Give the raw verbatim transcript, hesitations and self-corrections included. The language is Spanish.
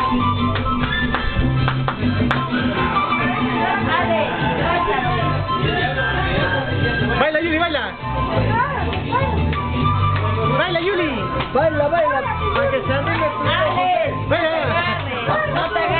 Baila, Yuli, baila. Baila, Yuli. Baila, baila. Para que se anime. Baila. No te